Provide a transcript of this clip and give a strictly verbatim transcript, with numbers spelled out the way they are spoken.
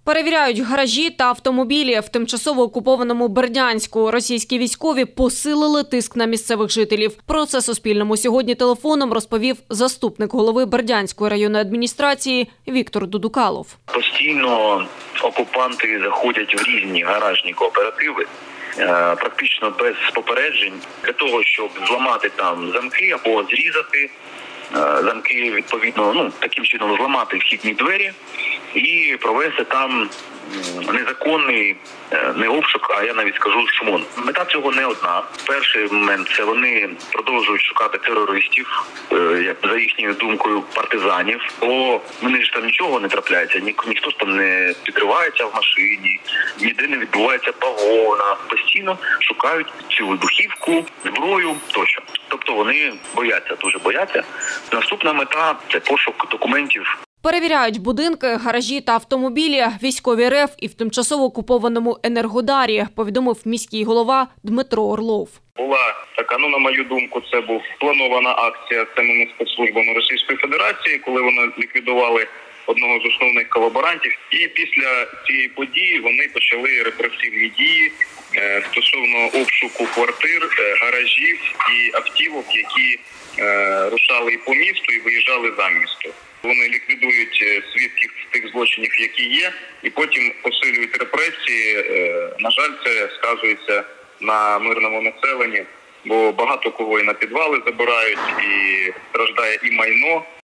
Перевіряють гаражі та автомобілі. В тимчасово окупованому Бердянську російські військові посилили тиск на місцевих жителів. Про це Суспільному сьогодні телефоном розповів заступник голови Бердянської районної адміністрації Віктор Дудукалов. Постійно окупанти заходять в різні гаражні кооперативи, практично без попереджень, для того, щоб зламати там замки або зрізати замки, відповідно, ну, таким чином зламати вхідні двері і провести там незаконний не обшук, а я навіть скажу шмон. Мета цього не одна. Перший момент – це вони продовжують шукати терористів, за їхньою думкою, партизанів, бо вони ж там нічого не трапляється, ні, ніхто ж там не підривається в машині, ніде не відбувається погона. Постійно шукають цю вибухівку, зброю тощо. Тобто вони бояться, дуже бояться. Наступна мета – це пошук документів. Перевіряють будинки, гаражі та автомобілі військові РФ і в тимчасово окупованому Енергодарі, повідомив міський голова Дмитро Орлов. Була така, ну на мою думку, це був планована акція самими спецслужбами Російської Федерації, коли вони ліквідували одного з основних колаборантів. І після цієї події вони почали репресивні дії е, стосовно обшуку квартир, е, гаражів і автівок, які е, рушали і по місту, і виїжджали за місто. Вони ліквідують свідків тих злочинів, які є, і потім посилюють репресії. На жаль, це сказується на мирному населенні, бо багато кого і на підвали забирають, і страждає і майно.